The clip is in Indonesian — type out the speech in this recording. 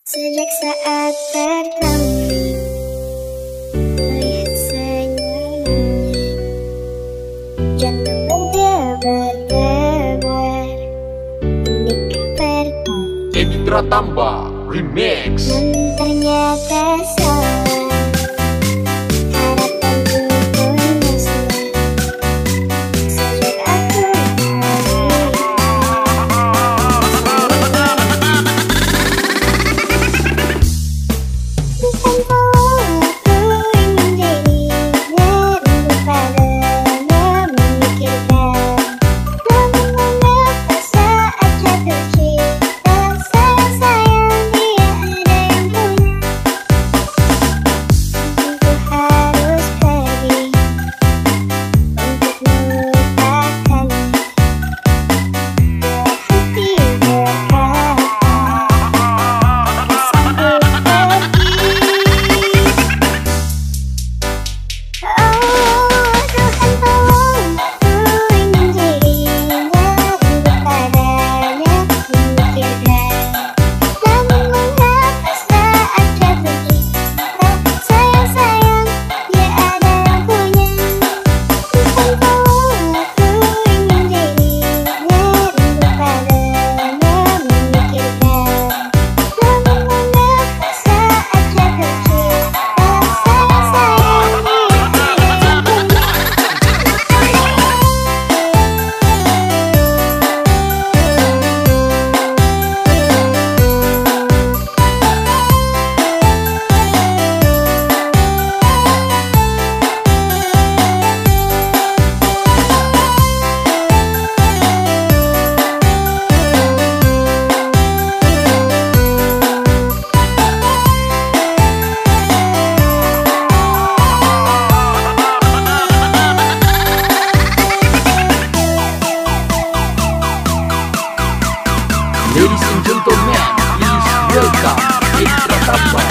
Sejak saat pertama melihat senyumnya, jantung berdebar-debar. Nikah pertama Edi Pratamba Remix. namun ternyata salah. Harapanku pun musnah sejak aku bukan aku ingin dirinya untuk padanya memikirkan, namun mengapa saat jatuh cinta sayang-sayang dia ada yang punya. Aku harus pergi untuk melupakannya. Hati berkata sanggup pergi. Oh Tuhan tolong, aku ingin dirinya untuk padanya memikirkan, namun mengapa saat jatuh cinta sayang-sayang dia ada yang punya. Tuhan tolong, aku ingin dirinya untuk padanya memikirkan, namun mengapa saat jatuh cinta sayang-sayang dia ada yang punya. Ladies and gentlemen, please welcome Edi Pratamba